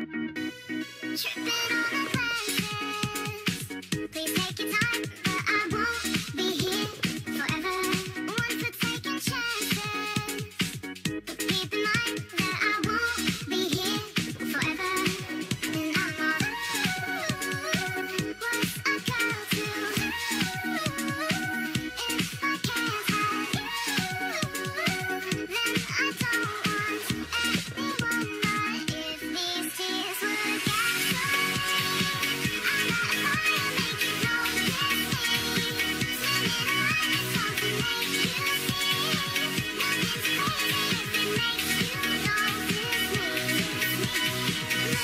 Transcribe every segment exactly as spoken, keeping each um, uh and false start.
Tripping on the glasses. Please take your time, but I won't be here forever. One for taking chances, but keep in mind that I won't be here forever. And I'm all, what's a girl to do if I can't have you? Then I don't want anyone, but if these tears were gasoline, I'm not a fire, make it go with me. Swimming around in something make you see. Nothing's crazy if it makes you notice me. Look at me,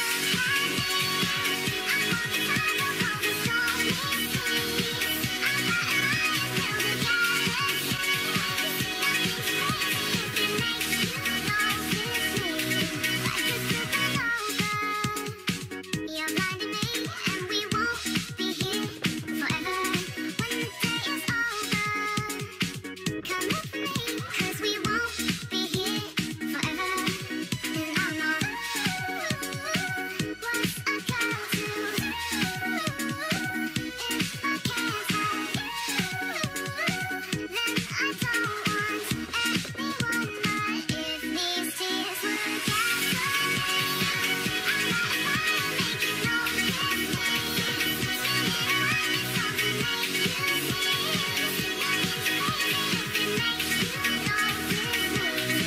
I'm on the side of all the stormy seas. I'm not a lion till the galaxy. Nothing's crazy if it makes you notice me. Like a supernova, you're blinding me, and we won't be here forever. When the day is over, come look for me, 'cause we won't be here forever. And I'm all, what's a girl to do if I can't have you? Then I don't want anyone, but if these tears were gasoline, I'm not a fire, make it go with me. Swimming around in something make you see. Nothing's crazy if it makes you notice me. Look at me,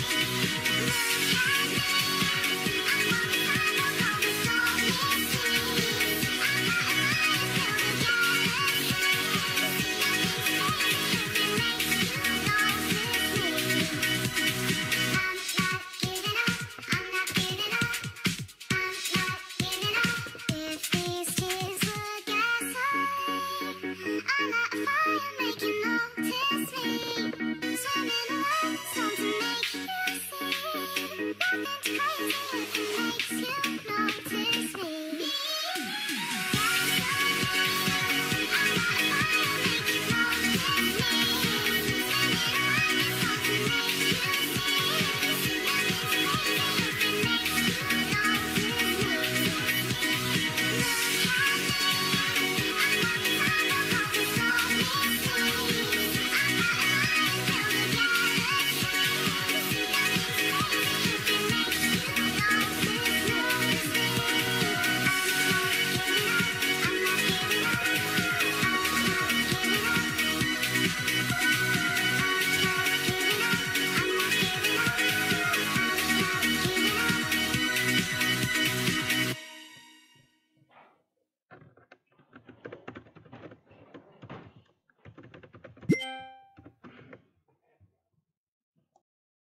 I'm on the side of all the stormy seas. I'm not a lion till the galaxy. Nothing's crazy if it makes you notice me. I'm not giving up, I'm not giving up, I'm not giving up. If these tears were gasoline, I'm not a fire, make you notice me. Swimming around, something make you see. Nothing's crazy if it makes you notice me.